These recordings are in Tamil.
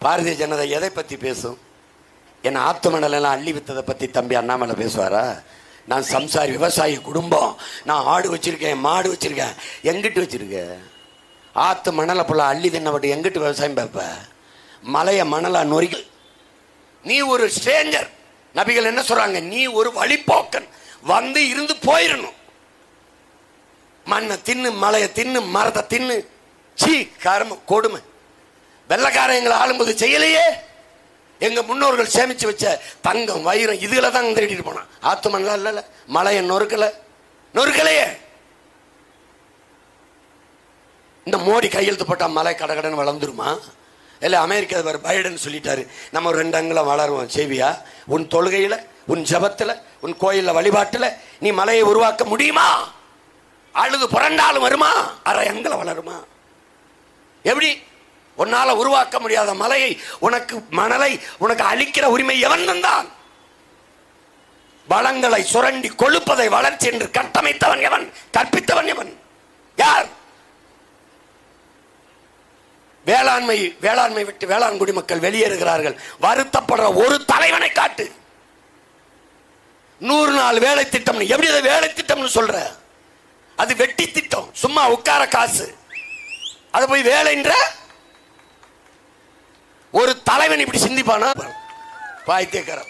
பாரதிய ஜனதா எதை பத்தி பேசும்? என்ன ஆத்து மணலெல்லாம் அள்ளி வித்ததை பத்தி தம்பி அண்ணாமலை பேசுவாரா? நான் சம்சாரி, விவசாயி குடும்பம், நான் ஆடு வச்சிருக்கேன், மாடு வச்சிருக்கேன். எங்கிட்டு வச்சிருக்க? ஆத்து மணலை போல அள்ளி தின்னப்பட்டு எங்கிட்டு விவசாயம் பார்ப்ப? மலைய மணலா நொறுக்கி. நீ ஒரு ஸ்ட்ரேஞ்சர். நபிகள் என்ன சொல்றாங்க? நீ ஒரு வழிபோக்கன், வந்து இருந்து போயிடணும். மண்ணை தின்னு, மலையை தின்னு, மரத்தை தின்னு. சீ, கர்ம கொடுமை. வெள்ளக்காரன் எங்களை ஆளும்போது செய்யலையே. எங்க முன்னோர்கள் சேமிச்சு வச்ச தங்கம், வைரம் இதுல தான் தேடிட்டு போனான். ஆத்து மணலா இல்ல, மலையை நொறுக்கலையே. இந்த மோடி கையெழுத்து போட்டா மலை கடகடன்னு வளர்ந்துருமா? இல்ல அமெரிக்க அதிபர் பைடன் சொல்லிட்டாரு, நம்ம 2 அங்குலம் வளருவோம். செய்வியா? உன் தொழுகையில, உன் ஜபத்துல, உன் கோயில்ல வழிபாட்டுல நீ மலையை உருவாக்க முடியுமா? அழுது புரண்டாலும் வருமா? 1/2 அங்குலம் வளருமா? எப்படி? உன்னால உருவாக்க முடியாத மலையை, உனக்கு மணலை உனக்கு அளிக்கிற உரிமை எவன் தந்தான்? வளங்களை சுரண்டி கொழுப்பதை வளர்ச்சி என்று கட்டமைத்தவன் எவன்? கற்பித்தவன் எவன்? யார்? வேளாண்மை விட்டு வேளாண் குடிமக்கள் வெளியேறுகிறார்கள். வருத்தப்படுற ஒரு தலைவனை காட்டு. 100 நாள் வேலை திட்டம். எப்படி அதை வேலை திட்டம்னு சொல்ற? அது வெட்டி திட்டம், சும்மா உட்கார காசு. அது போய் வேலைன்ற ஒரு தலைவன் இப்படி சிந்திப்பானா? பைத்தியக்காரன்.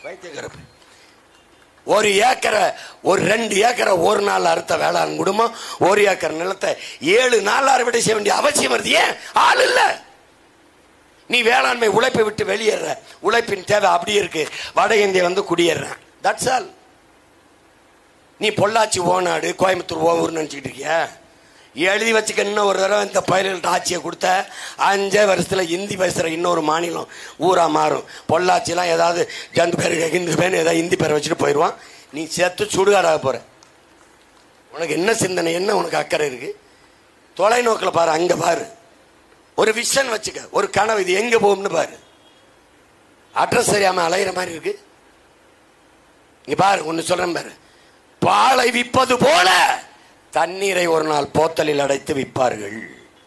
ஒரு ஏக்கரை, ஒரு 2 ஏக்கரை ஒரு நாள் அறுத்த வேளாண் குடும்பம் 1 ஏக்கர் நிலத்தை 7 நாள் அறுவடை செய்ய வேண்டிய அவசியம் வருது. ஏன்? ஆள் இல்ல. நீ வேளாண்மை உழைப்பை விட்டு வெளியேற. உழைப்பின் தேவை அப்படியே இருக்கு. வட இந்திய வந்து குடியேறான். That's all. நீ பொள்ளாச்சி ஓநாடு, கோயம்புத்தூர் ஓவூர்னு நினைச்சுக்கிட்டு இருக்கியா? எழுதி வச்சுக்க. இன்னும் ஒரு தடவை இந்த பயல்கள்ட்ட ஆட்சியை கொடுத்த 5 வருஷத்துல இந்தி பேசுற இன்னொரு மாநிலம் ஊரா மாறும். பொள்ளாச்சிலாம் ஏதாவது ஜந்து பேர், ஹிந்து பேர், ஏதாவது இந்தி பேரை வச்சுட்டு போயிடுவான். நீ சேர்த்து சுடுகாடாக போற. உனக்கு என்ன சிந்தனை, என்ன உனக்கு அக்கறை இருக்கு? தொலைநோக்கில் பாரு, அங்க பாரு. ஒரு விஷன் வச்சுக்க, ஒரு கனவு, இது எங்க போகும்னு பாரு. அட்ரஸ் தெரியாம அலையிற மாதிரி இருக்கு. இங்க பாரு, ஒன்னு சொல்றேன் பாரு. பாலை விற்பது போல தண்ணீரை ஒரு நாள் போத்தலில் அடைத்து விற்பார்கள்.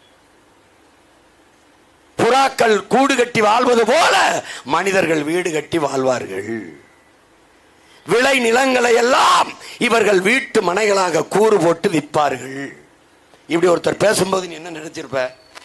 புறாக்கள் கூடு கட்டி வாழ்வது போல மனிதர்கள் வீடு கட்டி வாழ்வார்கள். விளை நிலங்களை எல்லாம் இவர்கள் வீட்டு மனைகளாக கூறு போட்டு விற்பார்கள். இப்படி ஒருத்தர் பேசும்போது நீ என்ன நினைச்சிருப்ப?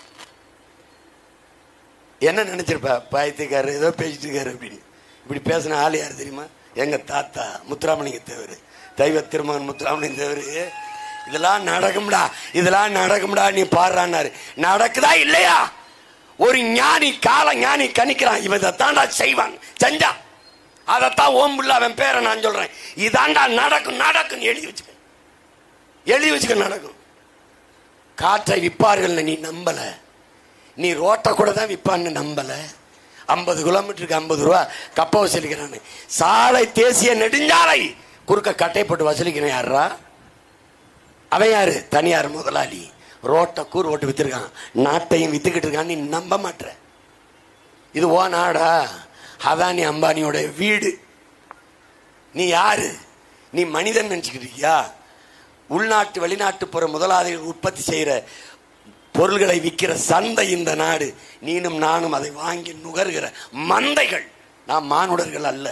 பாயத்துக்காரர் ஏதோ பேசிட்டு இருக்காரு அப்படின்னு. இப்படி பேசின ஆள் யாரு தெரியுமா? எங்க தாத்தா முத்துராமலிங்க தேவர், தெய்வ திருமகன் முத்துராமலிங்க தேவர். இதெல்லாம் நடக்கும்டா நீ பாடுறான்னாரு. நடக்குதா இல்லையா? ஒரு ஞானி, கால ஞானி கணிக்கிறான். இவன் இதைத்தாண்டா செய்வான், செஞ்சா அதைத்தான் ஓம்புள்ள அவன் பேரை நான் சொல்றேன். இதாண்டா நடக்கும் எழுதி வச்சுக்க. நடக்கும். காற்றை விற்பார்கள் நீ நம்பல. நீ ரோட்டை கூட தான் விற்பான்னு நம்பல. 50 கிலோமீட்டருக்கு 50 ரூபா கப்ப வசூலிக்கிறான்னு. சாலை, தேசிய நெடுஞ்சாலை குறுக்க கட்டை போட்டு வசூலிக்கிறேன். யாரா அவன்? யாரு? தனியார் முதலாளி. ரோட்டை கூறு போட்டு வித்துருக்கான், நாட்டையும் வித்துக்கிட்டு இருக்கான். நீ நம்ப மாட்ட. இது ஓ நாடா? அதானி அம்பானியோட வீடு. நீ யாரு? நீ மனிதன் நினைச்சுக்கிட்டு இருக்கியா? உள்நாட்டு வெளிநாட்டு புற முதலாளிகள் உற்பத்தி செய்யற பொருள்களை விற்கிற சந்தை இந்த நாடு. நீனும் நானும் அதை வாங்கி நுகர்கிற மந்தைகள். நாம் மானுடர்கள் அல்ல.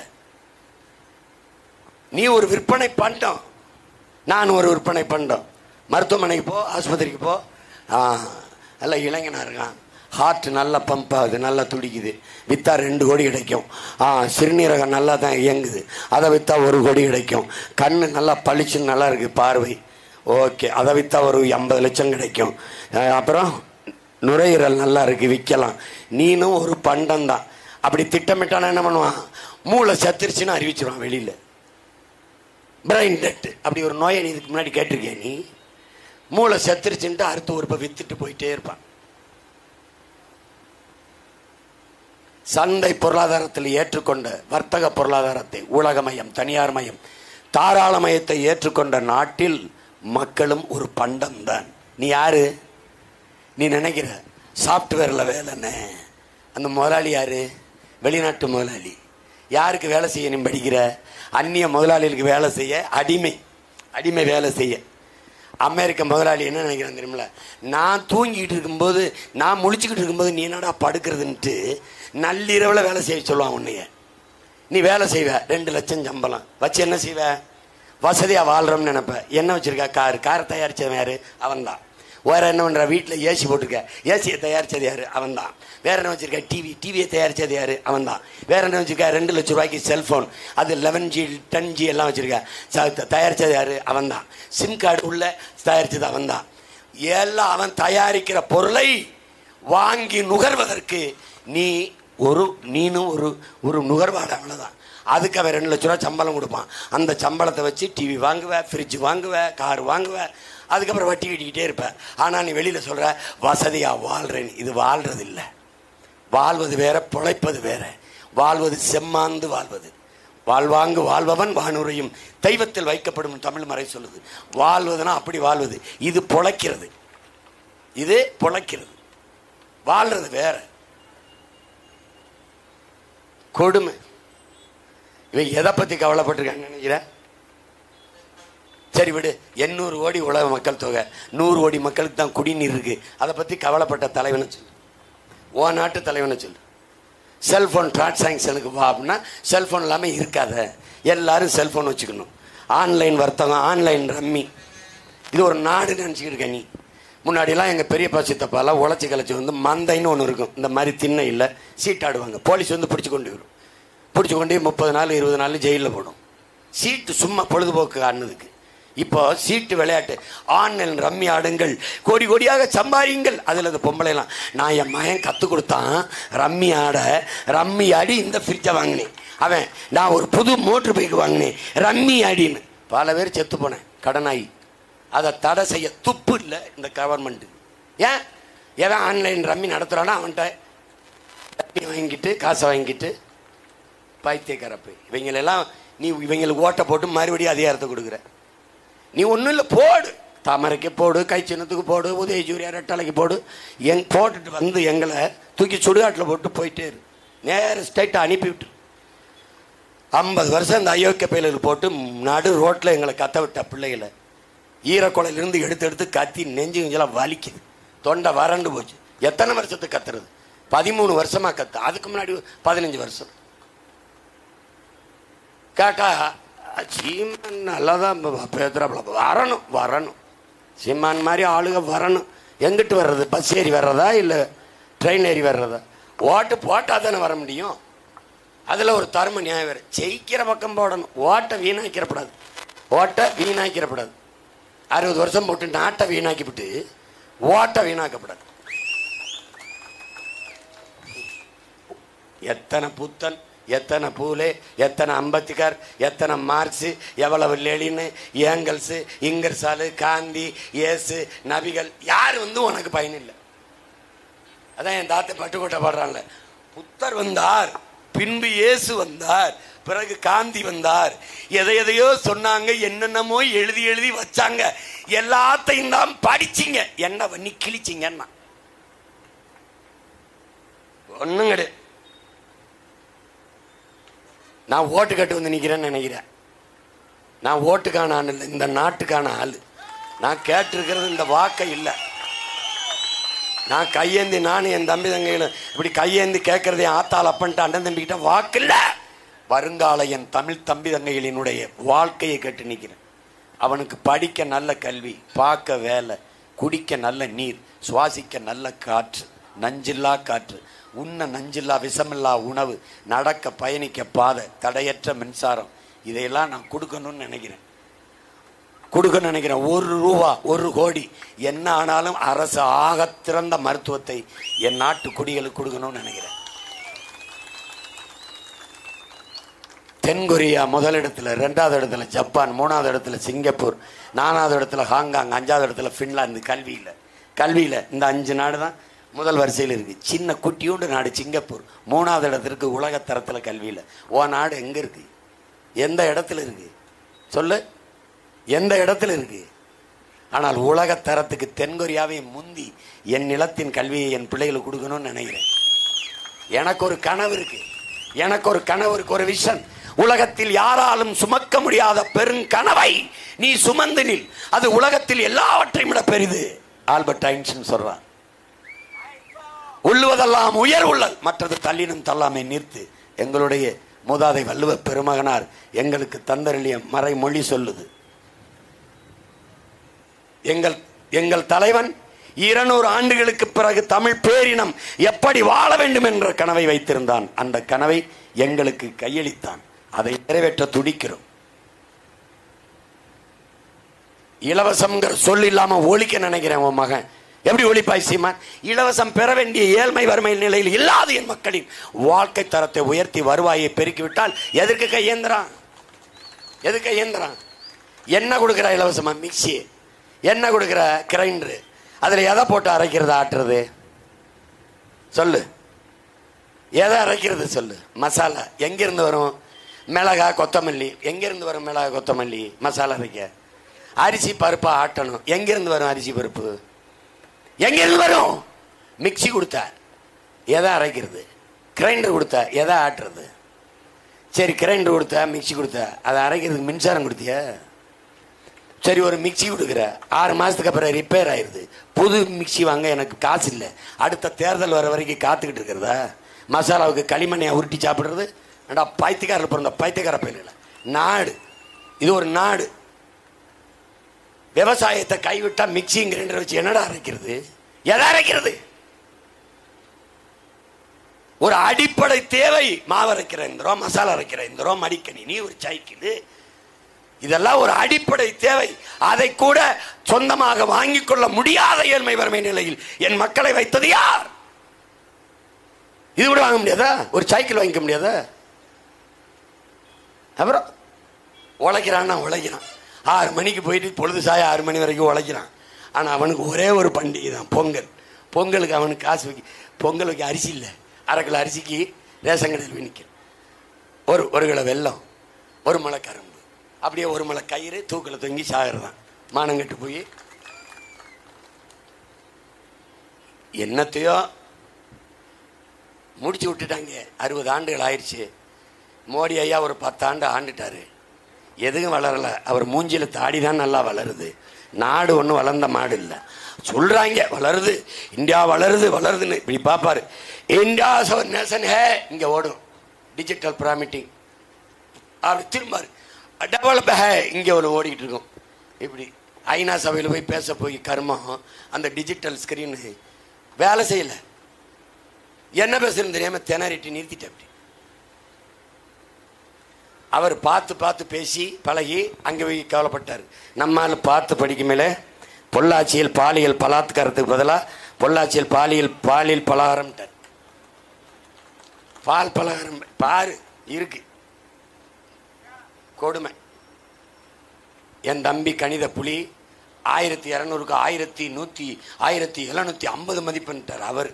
நீ ஒரு விற்பனை பண்டம், நான் ஒரு விற்பனை பண்டம். மருத்துவமனைக்கு போ, ஆஸ்பத்திரிக்கு போ. நல்ல இளைஞனா இருக்கான், ஹார்ட் நல்லா பம்ப் ஆகுது, நல்லா துடிக்குது, விற்றா 2 கோடி கிடைக்கும். சிறுநீரகம் நல்லா தான் இயங்குது, அதை விற்றா 1 கோடி கிடைக்கும். கண்ணு நல்லா பளிச்சுன்னு நல்லா இருக்கு பார்வை, ஓகே, அதை விற்றா ஒரு 50 லட்சம் கிடைக்கும். அப்புறம் நுரையீரல் நல்லா இருக்கு, விற்கலாம். நீனும் ஒரு பண்டம் தான். அப்படி திட்டமிட்டானா என்ன பண்ணுவான்? மூளை செத்துருச்சுன்னு அறிவிச்சிருவான் வெளியில. பிரெயின் டெட் அப்படி ஒரு நோயை நீ இதுக்கு முன்னாடி கேட்டிருக்கிய? நீ மூளை செத்துருச்சுன்ட்டு அறுத்து உறுப்பை வித்துட்டு போயிட்டே இருப்பான். சந்தை பொருளாதாரத்தில் ஏற்றுக்கொண்ட வர்த்தக பொருளாதாரத்தை, உலகமயம், தனியார் மயம், தாராளமயத்தை ஏற்றுக்கொண்ட நாட்டில் மக்களும் ஒரு பண்டம் தான். நீ யாரு? நீ நினைக்கிற சாப்ட்வேர்ல வேலைன்னு. அந்த முதலாளி யாரு? வெளிநாட்டு முதலாளி. யாருக்கு வேலை செய்ய நீ படிக்கிற? அந்நிய முதலாளிகளுக்கு வேலை செய்ய, அடிமை வேலை செய்ய. அமெரிக்க முதலாளி என்ன நினைக்கிறான் தெரியுமில்ல, நான் தூங்கிட்டு இருக்கும்போது, நான் முழிச்சுக்கிட்டு இருக்கும்போது நீ என்னடா படுக்கிறதுன்ட்டு நள்ளிரவில் வேலை செய்ய சொல்லுவான் உன்னைய. நீ வேலை செய்வ, 2 லட்சம் சம்பளம் வச்சு என்ன செய்வ, வசதியாக வாழ்கிறோம்னு நினைப்ப. என்ன வச்சிருக்கா, காரை தயாரித்தவன் யாரு, அவன் தான். வேற என்ன பண்ற, வீட்டில் ஏசி போட்டிருக்க, ஏசியை தயாரித்தது யாரு, அவன் தான். வேற என்ன வச்சிருக்க, டிவியை தயாரித்தது யாரு, அவன் தான். வேற என்ன வச்சிருக்க, 2 லட்சம் ரூபாய்க்கு செல்போன், அது 11G 10G எல்லாம் வச்சிருக்க, தயாரித்தது யாரு, அவன் தான். சிம் கார்டு உள்ள தயாரித்தது அவன் தான். எல்லாம் அவன் தயாரிக்கிற பொருளை வாங்கி நுகர்வதற்கு நீனும் ஒரு நுகர்வாடு, அவ்வளவுதான். அதுக்கு அவன் 2 லட்ச ரூபா சம்பளம் கொடுப்பான். அந்த சம்பளத்தை வச்சு டிவி வாங்குவ, ஃப்ரிட்ஜ் வாங்குவ, கார் வாங்குவ, அதுக்கப்புறம் வட்டி கட்டிக்கிட்டே இருப்ப. ஆனால் நீ வெளியில் சொல்ற வசதியாக வாழ்றேன்னு. இது வாழ்றது இல்லை. வாழ்வது வேற, பிழைப்பது வேற. வாழ்வது செம்மாந்து வாழ்வது. வாழ்வாங்கு வாழ்பவன் வானுரையும் தெய்வத்தில் வைக்கப்படும் தமிழ் மறை சொல்லுது. வாழ்வதுனா அப்படி வாழ்வது. இது பொழைக்கிறது, இது பொழைக்கிறது. வாழ்றது வேற. கொடுமை. இவன் எதை பத்தி கவலைப்பட்டிருக்கான்னு நினைக்கிற? சரி விடு, 800 கோடி உலக மக்கள் தொகை, 100 கோடி மக்களுக்கு தான் குடிநீர் இருக்கு. அதை பத்தி கவலைப்பட்ட தலைவனை சொல்லு, ஓ நாட்டு தலைவனை சொல்லு. செல்போன் டிரான்சாக்ஷனுக்கு வா அப்படின்னா செல்போன் இல்லாமல் இருக்காத. எல்லாரும் செல்போன் வச்சுக்கணும். ஆன்லைன் வர்த்தகம், ஆன்லைன் ரம்மி, இது ஒரு நாடுன்னு நினச்சிக்கிட்டு இருக்க நீ. முன்னாடியெல்லாம் எங்கள் பெரியப்பா சித்தப்பாலாம் உழைச்சி கலைச்சி வந்து மந்தைன்னு ஒன்று இருக்கும், இந்த மாதிரி திண்ணை இல்லை, சீட்டாடுவாங்க. போலீஸ் வந்து பிடிச்சி கொண்டு வரும். பிடிச்சி கொண்டு 30 நாள் 20 நாள் ஜெயிலில் போடும். சீட்டு சும்மா பொழுதுபோக்கு ஆனதுக்கு. இப்போ சீட்டு விளையாட்டு, ஆன்லைன் ரம்மி ஆடுங்கள், கோடி கோடியாக சம்பாதிங்கள். அதில் அந்த பொம்பளைலாம், நான் என் மகன் கற்றுக் கொடுத்தான் ரம்மி ஆட, ரம்மி ஆடி இந்த ஃப்ரிட்ஜை வாங்கினேன். அவன் நான் ஒரு புது மோட்ரு பைக் வாங்கினேன் ரம்மி ஆடின்னு. பல பேர் செத்து போனேன் கடனாகி. அதை தடை செய்ய துப்பு இல்லை இந்த கவர்மெண்ட்டு. ஏன் எவன் ஆன்லைன் ரம்மி நடத்துகிறானோ அவன்கிட்ட ரம்மி வாங்கிட்டு காசை வாங்கிட்டு பைத்தியக்காரப்பு. இவங்களெல்லாம் நீ இவங்களுக்கு ஓட்டை போட்டு மறுபடியும் அதிகாரத்தை கொடுக்குற. நீ ஒன்றும் இல்லை, போடு, தாமரைக்கு போடு, கை சின்னத்துக்கு போடு, உதயசூரியா ரெட்டலைக்கு போடு, போட்டுட்டு வந்து எங்களை தூக்கி சுடுகாட்டில் போட்டு போயிட்டே இரு. நேர ஸ்டேட்டாக அனுப்பிவிட்டு 50 வருஷம் இந்த அயோக்கிய பயில்கள் போட்டு நடு ரோட்டில் எங்களை கத்த விட்ட பிள்ளைகளை ஈரக்குலையிலிருந்து எடுத்து கத்தி நெஞ்சு நெஞ்செல்லாம் வலிக்குது, தொண்டை வறண்டு போச்சு. எத்தனை வருஷத்துக்கு கத்துறது? 13 வருஷமா கத்து. அதுக்கு முன்னாடி 15 வருஷம் கேட்டா சீமான் நல்லா தான் பேசுறாப்புல. வரணும் சீமான் மாதிரி ஆளுக வரணும். எங்கிட்டு வர்றது? பஸ் ஏறி வர்றதா இல்லை ட்ரெயின் ஏறி வர்றதா? ஓட்டு போட்டால் தானே வர முடியும். அதில் ஒரு தர்ம நியாயம் வேறு. ஜெயிக்கிற பக்கம் போடணும். ஓட்டை வீணாக்கிறப்படாது. 60 வருஷம் போட்டு நாட்டை வீணாக்கிவிட்டு ஓட்டை வீணாக்கப்படாது. எத்தனை புத்தன், எத்தனை பூலே, எத்தனை அம்பேத்கர், எத்தனை மார்க்ஸ், எவ்வளவு லெனின், ஏங்கல்ஸ், இங்கர்சாலு, காந்தி, இயேசு, நபிகள், யார் வந்து உனக்கு பயனில்லை. அதான் என் தாத்தை பட்டுக்கோட்டை பாடுறான்ல, புத்தர் வந்தார், பின்பு இயேசு வந்தார், பிறகு காந்தி வந்தார், எதையோ சொன்னாங்க, என்னென்னமோ எழுதி வச்சாங்க, எல்லாத்தையும் தான் படிச்சிங்க, என்ன பண்ணி கிழிச்சிங்கன்னா ஒன்றும் கிடையாது. நான் ஓட்டு கட்டு வந்து நிற்கிறேன்னு நினைக்கிறேன். நான் ஓட்டுக்கான ஆள் இல்லை, இந்த நாட்டுக்கான ஆள். நான் கேட்டிருக்கிறது இந்த வாக்கை இல்லை. நான் கையேந்தி, நானும் என் தம்பி தங்கைகளும் இப்படி கையேந்தி கேட்கறதே ஆத்தாள் அப்பன்ட்டு அண்ணன் தம்பிக்கிட்ட வாக்கு இல்லை. வருங்கால என் தமிழ் தம்பி தங்கைகளினுடைய வாழ்க்கையை கேட்டு நிற்கிறேன். அவனுக்கு படிக்க நல்ல கல்வி, பார்க்க வேலை, குடிக்க நல்ல நீர், சுவாசிக்க நல்ல காற்று, நஞ்சில்லா காற்று, உண்ண நஞ்சில்லா விஷமில்லா உணவு, நடக்க பயணிக்க பாதை, தடையற்ற மின்சாரம், இதையெல்லாம் நான் கொடுக்கணும்னு நினைக்கிறேன். 1 ரூபா 1 கோடி என்ன ஆனாலும் அரசு ஆக திறந்த மருத்துவத்தை என் நாட்டு குடிகளுக்கு கொடுக்கணும்னு நினைக்கிறேன். தென்கொரியா முதலிடத்துல, 2வது இடத்துல ஜப்பான், 3வது இடத்துல சிங்கப்பூர், 4வது இடத்துல ஹாங்காங், 5வது இடத்துல பின்லாந்து. கல்வியில் இந்த 5 நாடு தான் முதல் வரிசையில் இருக்கு. சின்ன குட்டியோண்டு நாடு சிங்கப்பூர் 3வது இடத்திற்கு உலக தரத்தில் கல்வியில். நாடு எங்க இருக்கு? எந்த இடத்துல இருக்கு சொல்லு? எந்த இடத்துல இருக்கு? ஆனால் உலக தரத்துக்கு தென்கொரியாவை முந்தி என் நிலத்தின் கல்வியை என் பிள்ளைகளுக்கு கொடுக்கணும்னு நினைக்கிறேன். எனக்கு ஒரு கனவு இருக்கு, ஒரு விஷன். உலகத்தில் யாராலும் சுமக்க சுமக்க முடியாத பெருங்கனவை நீ சுமந்து நில், அது உலகத்தில் எல்லாவற்றையும் விட பெரிது. ஆல்பர்ட் ஐன்ஸ்டீன் சொல்றார், உள்ளுவதெல்லாம் உயர் உள்ளல், மற்றது தள்ளினும் தள்ளாமை நிறுத்து. எங்களுடைய மூதாதை வள்ளுவ பெருமகனார் எங்களுக்கு தந்தருளிய மறைமொழி சொல்லுது. எங்கள் தலைவன் 200 ஆண்டுகளுக்கு பிறகு தமிழ் பேரினம் எப்படி வாழ வேண்டும் என்ற கனவை வைத்திருந்தான். அந்த கனவை எங்களுக்கு கையளித்தான். அதை நிறைவேற்ற துடிக்கிறோம். இலவசம்ங்கிற சொல் இல்லாம ஒழிக்க நினைக்கிறேன். உன் மகன் எப்படி ஒழிப்பாய் சீமான்? இலவசம் பெற வேண்டிய ஏழ்மை வறுமை நிலையில் இல்லாத என் மக்களின் வாழ்க்கை தரத்தை உயர்த்தி வருவாயை பெருக்கிவிட்டால் எதற்கு கையேந்திரான்? எதுக்கு கையேந்திரான்? என்ன கொடுக்கிற இலவசமா? மிக்சி. என்ன கொடுக்கிற? கிரைண்டரு. அதுல எதை போட்டு அரைக்கிறது, ஆட்டுறது? சொல்லு, எதை அரைக்கிறது சொல்லு? மசாலா எங்கிருந்து வரும்? மிளகா கொத்தமல்லி எங்கிருந்து வரும்? மிளகா கொத்தமல்லி மசாலா அரைக்க. அரிசி பருப்பா ஆட்டணும், எங்கிருந்து வரும்? அரிசி பருப்பு எங்கிருந்து வரும்? மிக்சி கொடுத்த எதை அரைக்கிறது? கிரைண்டர் கொடுத்த எதை ஆட்டுறது? சரி, கிரைண்டர் கொடுத்த, மிக்சி கொடுத்த, அதை அரைக்கிறதுக்கு மின்சாரம் கொடுத்திய? சரி, ஒரு மிக்சி கொடுக்குற, 6 மாசத்துக்கு அப்புறம் ரிப்பேர் ஆயிடுது, புது மிக்சி வாங்க எனக்கு காசு இல்லை, அடுத்த தேர்தல் வர வரைக்கும் காத்துக்கிட்டு இருக்கிறதா? மசாலாவுக்கு களிமண்ணையை உருட்டி சாப்பிடுறது? ஏண்டா பைத்தியக்காரில் பிறந்த பைத்தியக்கார பயில நாடு இது, ஒரு நாடு. விவசாயத்தை கைவிட்டா மிக்சி கிரைண்டர் வச்சு என்னடா அரைக்கிறது? எதை அரைக்கிறது? ஒரு அடிப்படை தேவை. மாவு அரைக்கிற எந்திரம், மசாலா அரைக்கிற எந்திரம், மடிக்கணினி, ஒரு சைக்கிள், இதெல்லாம் ஒரு அடிப்படை தேவை. அதை கூட சொந்தமாக வாங்கிக் கொள்ள முடியாத ஏழ்மை வறுமை நிலையில் என் மக்களை வைத்தது யார்? இது கூட வாங்க முடியாதா? ஒரு சைக்கிள் வாங்கிக்க முடியாதா? அப்புறம் உழைக்கிறான்னா உழைக்கிறான். 6 மணிக்கு போயிட்டு பொழுது சாய 6 மணி வரைக்கும் உழைக்கிறான். ஆனால் அவனுக்கு ஒரே ஒரு பண்டிகை தான், பொங்கல். பொங்கலுக்கு அவனுக்கு காசு வைக்க, பொங்கல் வைக்க அரிசி இல்லை. 1/2 கிலோ அரிசிக்கு ரேஷன் கடையில் விற்க ஒரு கிலோ வெல்லம், 1 முளை கரும்பு, அப்படியே 1 முளை கயிறு தூக்கில் தொங்கி சாகிறதான். மானங்கட்டு போய் என்னத்தையோ முடிச்சு விட்டுட்டாங்க. 60 ஆண்டுகள் ஆயிடுச்சு. மோடி ஐயா ஒரு 10 ஆண்டு ஆண்டுட்டாரு. எதுவும் வளரல. அவர் மூஞ்சில தாடி தான் நல்லா வளருது. நாடு ஒன்றும் வளர்ந்த மாடு இல்லை. சொல்றாங்க வளருது, இந்தியா வளருது வளருதுன்னு. இப்படி பார்ப்பாரு, இந்தியா நேஷன் ஹே, இங்க ஓடும் டிஜிட்டல் பிராமிட்டிங். அப்படி திரும்பாரு, டெவலப் ஹே, இங்க ஒரு ஓடிக்கிட்டு இருக்கும். இப்படி ஐநா சபையில் போய் பேச போய் கர்மம், அந்த டிஜிட்டல் ஸ்கிரீன் வேலை செய்யல. என்ன பேசுறது தெரியாம திணறிட்டு நிறுத்திட்டு அப்படி அவர் பார்த்து பார்த்து பேசி பழகி அங்கே போய் கவலைப்பட்டார். நம்மால் பார்த்து படிக்க மேலே பொள்ளாச்சியில் பாலியல் பலாத்காரத்துக்கு பதிலாக பொள்ளாச்சியில் பாலியல் பலகாரம்ட்டார். பால் பலகாரம் பாரு இருக்கு, கொடுமை. என் தம்பி கணித புலி 1200க்கு 1750 மதிப்பெண்ட்டார் அவர்.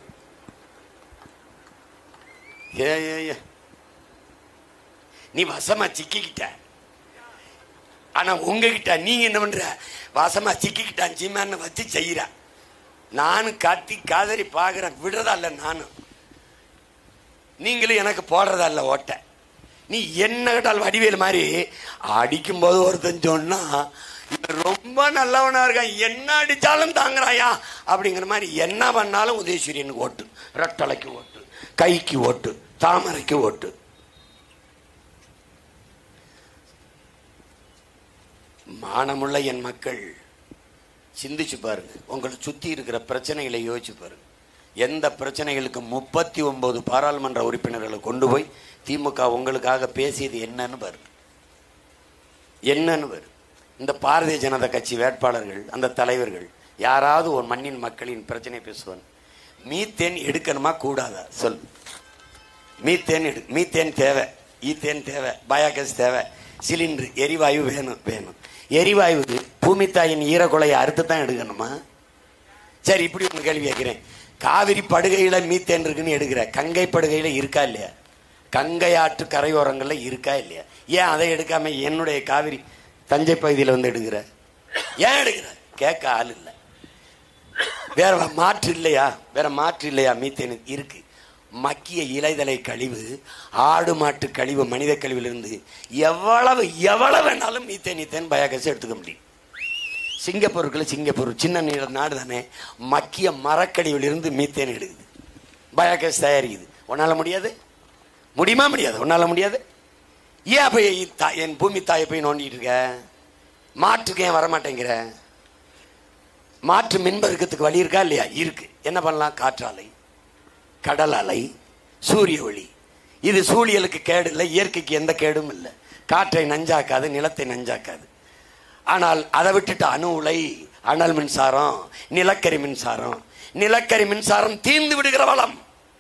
நீ வசமா சிக்கிக்கிட்ட. ஆனா உங்ககிட்ட நீங்க என்ன பண்ற? வசமா சிக்கிக்கிட்டான் சீமான்னு வச்சு செய்யற. நானும் கத்தி காதறி பாக்குறேன், விடுறதா இல்ல. நானும் நீங்களும் எனக்கு போடுறதா இல்ல ஓட்ட. நீ என்ன கேட்டால் வடிவேல் மாதிரி அடிக்கும் போது ஒருத்தன் சொன்னா ரொம்ப நல்லவனா இருக்கான், என்ன அடிச்சாலும் தாங்குறாயா அப்படிங்கிற மாதிரி என்ன பண்ணாலும் உதயசூரியனுக்கு ஓட்டு, ரெட்டலைக்கு ஓட்டு, கைக்கு ஓட்டு, தாமரைக்கு ஓட்டு. மானமுள்ள என் மக்கள் சிந்திச்சு பாருங்க. உங்களை சுத்தி இருக்கிற பிரச்சனைகளை யோசிச்சு பாருங்க. எந்த பிரச்சனைகளுக்கு 39 பாராளுமன்ற உறுப்பினர்களை கொண்டு போய் திமுக உங்களுக்காக பேசியது என்னன்னு பாருங்க. என்னன்னு பாருங்க. இந்த பாரதிய ஜனதா கட்சி வேட்பாளர்கள், அந்த தலைவர்கள் யாராவது ஒரு மண்ணின் மக்களின் பிரச்சனை பேசுவாங்க. மீத்தேன் எடுக்கணுமா கூடாதா சொல். மீத்தேன் தேவை, ஈத்தேன் தேவை, பயோகேஸ் தேவை, சிலிண்டர் எரிவாயு வேணும். எரிவாயு பூமி தாயின் ஈரக்குலையை அறுத்து தான் எடுக்கணுமா? சரி, இப்படி ஒன்று கேள்வி கேட்கிறேன். காவிரி படுகையில மீத்தேன் இருக்குன்னு எடுக்கிற, கங்கை படுகையில இருக்கா இல்லையா? கங்கை ஆற்று கரையோரங்கள்ல இருக்கா இல்லையா? ஏன் அதை எடுக்காம என்னுடைய காவிரி தஞ்சை பகுதியில் வந்து எடுக்கிற? ஏன் எடுக்கிற? கேட்க ஆள் இல்லை. வேற மாற்று இல்லையா? மீத்தேன் இருக்கு. மக்கிய இலைதலை கழிவு, ஆடு மாட்டு கழிவு, மனித கழிவிலிருந்து எவ்வளவு வேணாலும் மீத்தேன் பயோகேஸ் எடுத்துக்க முடியும். சிங்கப்பூர் சின்ன நாடு தானே, மக்கிய மரக்கழிவிலிருந்து மீத்தேன் எடுக்குது, பயோகேஸ் தயாரிக்குது. உன்னால முடியாது? முடியுமா? முடியாது. உன்னால முடியாது. ஏன் போய் என் பூமி தாயை போய் நோண்டிட்டு இருக்க? மாற்றுக்கு ஏன் வரமாட்டேங்கிற? மாற்று மின்பெருக்கத்துக்கு வழி இருக்கா இல்லையா? இருக்கு. என்ன பண்ணலாம்? காற்றாலை, கடல் அலை, சூரிய ஒளி. இது சூழியலுக்கு கேடு இல்லை, இயற்கைக்கு எந்த கேடும் இல்லை. காற்றை நஞ்சாக்காது, நிலத்தை நஞ்சாக்காது. ஆனால் அதை விட்டுட்டு அணு உலை, அனல் மின்சாரம், நிலக்கரி மின்சாரம் தீர்ந்து விடுகிற வளம்.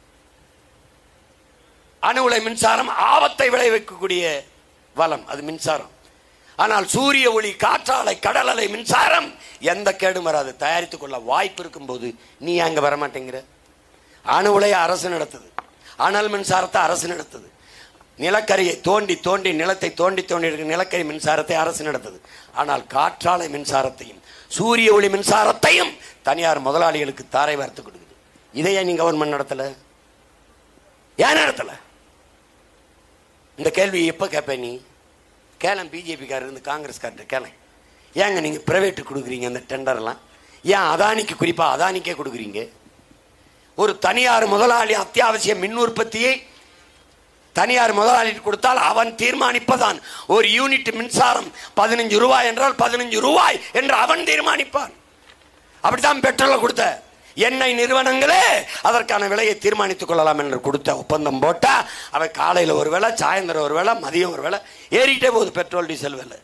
அணு உலை மின்சாரம் ஆபத்தை விளைவிக்கக்கூடிய வளம், அது மின்சாரம். ஆனால் சூரிய ஒளி, காற்றாலை, கடல் அலை மின்சாரம் எந்த கேடும் வராது. தயாரித்துக் கொள்ள வாய்ப்பு இருக்கும் போது நீ அங்க வரமாட்டேங்கிற? அணு உலையை அரசு நடத்துது, அனல் மின்சாரத்தை அரசு நடத்துது, நிலக்கரியை தோண்டி நிலத்தை தோண்டி நிலக்கரி மின்சாரத்தை அரசு நடத்துது. ஆனால் காற்றாலை மின்சாரத்தையும் சூரிய ஒளி மின்சாரத்தையும் தனியார் முதலாளிகளுக்கு தாரை வார்த்து கொடுக்குது. இதையே நீ கவர்மெண்ட் நடத்தல? ஏன் நடத்தல? இந்த கேள்வி எப்ப கேட்ப நீ? கேளம். பிஜேபி காரர், இந்த காங்கிரஸ் காரர் கேளம். ஏங்க நீங்க பிரைவேட் கொடுக்குறீங்க அந்த டெண்டர்லாம்? ஏன் அதானிக்கு, குறிப்பா அதானிக்கே கொடுக்குறீங்க? ஒரு தனியார் முதலாளி அத்தியாவசிய மின் உற்பத்தியை தனியார் முதலாளி கொடுத்தால் அவன் தீர்மானிப்பதான். ஒரு யூனிட் மின்சாரம் 15 ரூபாய் என்றால் 15 ரூபாய் என்று அவன் தீர்மானிப்பான். அப்படித்தான் பெட்ரோலை கொடுத்த எண்ணெய் நிறுவனங்களே அதற்கான விலையை தீர்மானித்துக் கொள்ளலாம் என்று கொடுத்த ஒப்பந்தம் போட்டா அவன் காலையில் ஒரு வேளை, சாயந்தரம் ஒரு வேளை, மதியம் ஒரு வேளை ஏறிட்டே போகுது பெட்ரோல் டீசல் விலை.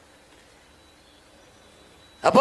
அப்போ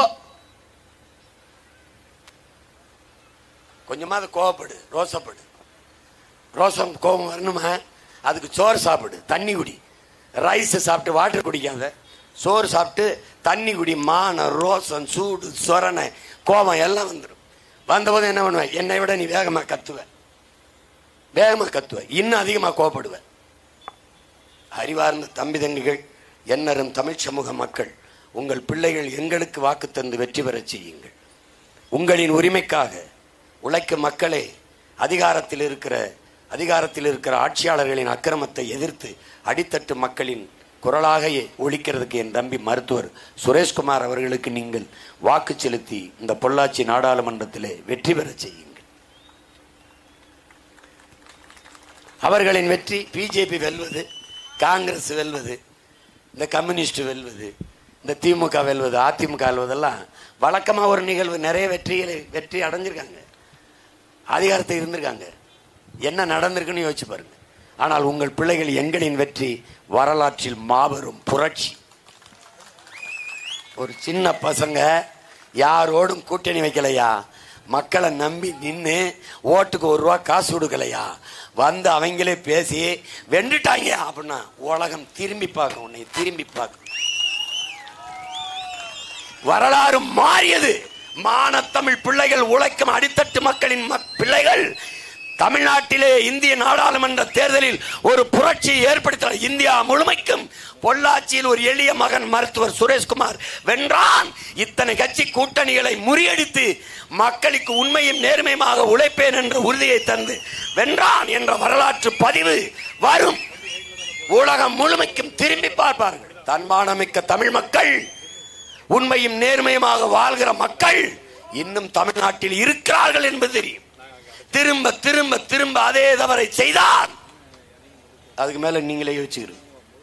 கொஞ்சமாவது கோவப்படு, ரோசப்படு. ரோசம் கோபம் வரணுமா? அதுக்கு சோறு சாப்பிடு, தண்ணி குடி. ரைஸ் சாப்பிட்டு வாட்டர் குடிக்காத, சோறு சாப்பிட்டு தண்ணி குடி. மான, ரோசம், சூடு, சொரணை, கோபம் எல்லாம் வந்துடும். வந்தபோது என்ன பண்ணுவேன்? என்னை விட நீ வேகமாக கத்துவ, இன்னும் அதிகமாக கோபப்படுவ. அறிவார்ந்த தம்பி தங்கிகள், எண்ணரும் தமிழ் சமூக மக்கள், உங்கள் பிள்ளைகள் எங்களுக்கு வாக்கு தந்து வெற்றி பெற செய்யுங்கள். உங்களின் உரிமைக்காக உழைக்கும் மக்களே, அதிகாரத்தில் இருக்கிற ஆட்சியாளர்களின் அக்கிரமத்தை எதிர்த்து அடித்தட்டு மக்களின் குரலாக ஒழிக்கிறதுக்கு என் தம்பி மருத்துவர் சுரேஷ்குமார் அவர்களுக்கு நீங்கள் வாக்கு செலுத்தி இந்த பொள்ளாச்சி நாடாளுமன்றத்திலே வெற்றி பெற செய்யுங்கள். அவர்களின் வெற்றி பிஜேபி வெல்வது, காங்கிரஸ் வெல்வது, இந்த கம்யூனிஸ்ட் வெல்வது, இந்த திமுக வெல்வது, அதிமுக வெல்வதெல்லாம் வழக்கமாக ஒரு நிகழ்வு. நிறைய வெற்றி அடைஞ்சிருக்காங்க, அதிகாரத்தை இருந்திருக்காங்க. என்ன நடந்திருக்குன்னு யோசிச்சு பாருங்க. ஆனால் உங்கள் பிள்ளைகள் எங்களின் வெற்றி வரலாற்றில் மாபெரும் புரட்சி. ஒரு சின்ன பசங்க யாரோடும் கூட்டணி வைக்கலையா, மக்களை நம்பி நின்று ஓட்டுக்கு 1 ரூபா காசு கொடுக்கலையா, வந்து அவங்களே பேசி வெண்டுட்டாங்க அப்படின்னா உலகம் திரும்பி பார்க்கும், உன்னை திரும்பி பார்க்கும். வரலாறு மாறியது. மானத்தமிழ் பிள்ளைகள், உழைக்கும் அடித்தட்டு மக்களின் பிள்ளைகள் தமிழ்நாட்டிலே இந்திய நாடாளுமன்ற தேர்தலில் ஒரு புரட்சியை ஏற்படுத்தினார். இந்தியா முழுமைக்கும் பொள்ளாச்சியில் ஒரு எளிய மகன் மருத்துவர் சுரேஷ்குமார் வென்றான். இத்தனை கட்சி கூட்டணிகளை முறியடித்து மக்களுக்கு உண்மையும் நேர்மையுமாக உழைப்பேன் என்ற உறுதியை தந்து வென்றான் என்ற வரலாற்று பதிவு வரும். உலகம் முழுமைக்கும் திரும்பி பார்ப்பார்கள். தன்மானமிக்க தமிழ் மக்கள், உண்மையும் நேர்மையுமாக வாழ்கிற மக்கள் இன்னும் தமிழ்நாட்டில் இருக்கிறார்கள் என்பது தெரியும். திரும்ப திரும்ப திரும்ப அதே தவறை செய்தார். அதுக்கு மேல நீங்களே யோசிக்கிறீங்க.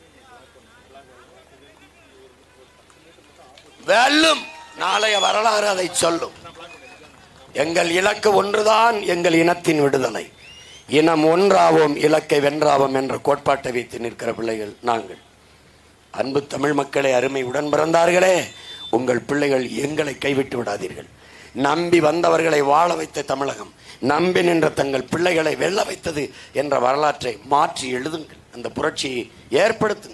வெல்லும் நாளைய வரலாறு அதை சொல்லும். எங்கள் இலக்கு ஒன்றுதான், எங்கள் இனத்தின் விடுதலை. இனம் ஒன்றாவோம், இலக்கை வென்றாவோம் என்ற கோட்பாட்டை வைத்து நிற்கிற பிள்ளைகள் நாங்கள். அன்பு தமிழ் மக்களே, அருமை உடன் பிறந்தார்களே, உங்கள் பிள்ளைகள் எங்களை கைவிட்டு விடாதீர்கள். நம்பி வந்தவர்களை வாழ வைத்த தமிழகம், நம்பி நின்ற தங்கள் பிள்ளைகளை வெல்ல வைத்தது என்ற வரலாற்றை மாற்றி எழுதுங்கள். அந்த புரட்சியை ஏற்படுத்துங்கள்.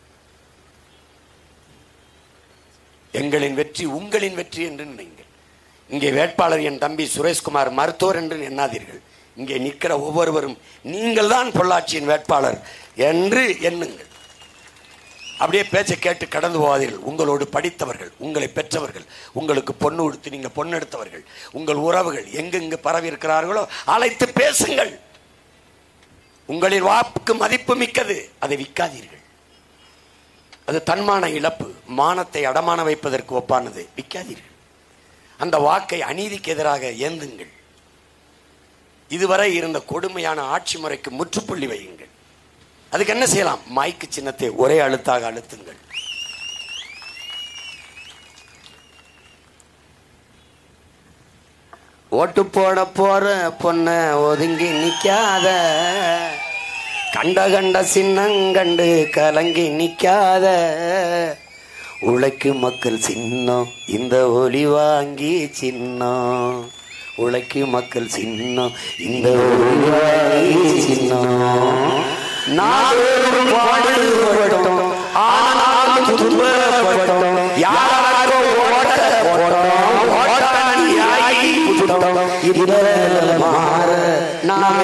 எங்களின் வெற்றி உங்களின் வெற்றி என்று நினைங்கள். இங்கே வேட்பாளர் என் தம்பி சுரேஷ்குமார் மருத்துவர் என்று எண்ணாதீர்கள். இங்கே நிற்கிற ஒவ்வொருவரும் நீங்கள் தான் பொள்ளாச்சியின் வேட்பாளர் என்று எண்ணுங்கள். அப்படியே பேச்சை கேட்டு கடந்து போவாதீர்கள். உங்களோடு படித்தவர்கள், உங்களை பெற்றவர்கள், உங்களுக்கு பொண்ணு கொடுத்து நீங்க பொண்ணு எடுத்தவர்கள், உங்கள் உறவுகள் எங்கெங்கு பரவி இருக்கிறார்களோ அழைத்து பேசுங்கள். உங்களின் வாக்கு மதிப்பு மிக்கது, அதை விற்காதீர்கள். அது தன்மான இழப்பு, மானத்தை அடமான வைப்பதற்கு ஒப்பானது, விற்காதீர்கள். அந்த வாக்கை அநீதிக்கு எதிராக ஏந்துங்கள். இதுவரை இருந்த கொடுமையான ஆட்சி முறைக்கு முற்றுப்புள்ளி வையுங்கள். அதுக்கு என்ன செய்யலாம்? மைக்கு சின்னத்தை ஒரே அழுத்தாக அழுத்துங்கள். ஓட்டு போட போற பொண்ண ஒதுங்கி நிக்காத, கண்ட கண்ட சின்னங்கண்டு கலங்கி நிக்காத, உழைக்கும் மக்கள் சின்னம் இந்த ஒலி வாங்கி சின்னம், உழைக்கும் மக்கள் சின்னம் இந்த ஒலி வாங்கி சின்னம். நாடும் பாடுபட்டோம், ஆனாலும் துன்பப்பட்டோம், யாரோ ஓட போட்டோம், ஓட்டாளியாகி புட்டோம், இதுவரை மாற நாம்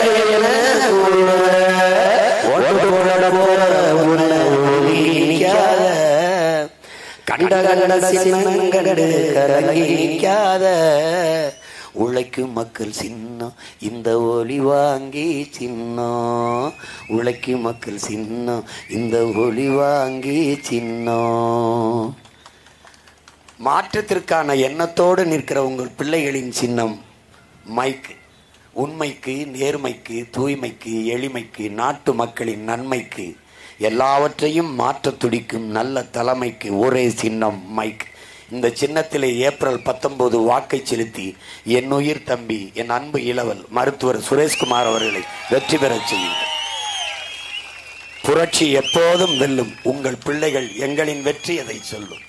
ஓட்டு போட போற உன்னை ஒலிக்காத, கண்ட கண்ட சின்னங்கண்டு கலங்கி நிக்காத, உழைக்கும் மக்கள் சின்னம் இந்த ஒலி வாங்கி சின்னம், உழைக்கும் மக்கள் சின்னம் இந்த ஒலி வாங்கி சின்னம். மாற்றத்திற்கான எண்ணத்தோடு நிற்கிற உங்கள் பிள்ளைகளின் சின்னம் மைக்கு. உண்மைக்கு, நேர்மைக்கு, தூய்மைக்கு, எளிமைக்கு, நாட்டு மக்களின் நன்மைக்கு, எல்லாவற்றையும் மாற்ற துடிக்கும் நல்ல தலைமைக்கு ஒரே சின்னம் மைக். இந்த சின்னத்திலே ஏப்ரல் 19 வாக்கை செலுத்தி என் உயிர் தம்பி, என் அன்பு இளவல் மருத்துவர் சுரேஷ்குமார் அவர்களை வெற்றி பெறச் செய்யுங்கள். புரட்சி எப்போதும் வெல்லும். உங்கள் பிள்ளைகள் எங்களின் வெற்றி அதை சொல்லும்.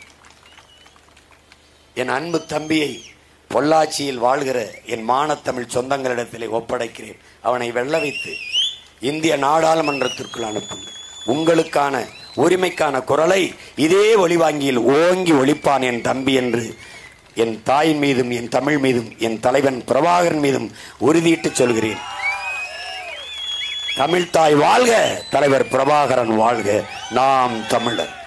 என் அன்பு தம்பியை பொள்ளாச்சியில் வாழ்கிற என் மானத்தமிழ் சொந்தங்களிடத்திலே ஒப்படைக்கிறேன். அவனை வெல்ல வைத்து இந்திய நாடாளுமன்றத்திற்குள் அனுப்புங்கள். உங்களுக்கான உரிமைக்கான குரலை இதே ஒளிவாங்கியில் ஓங்கி ஒலிப்பான் என் தம்பி என்று என் தாயின் மீதும் என் தமிழ் மீதும் என் தலைவன் பிரபாகரன் மீதும் உறுதியிட்டு சொல்கிறேன். தமிழ் தாய் வாழ்க, தலைவர் பிரபாகரன் வாழ்க, நாம் தமிழர்.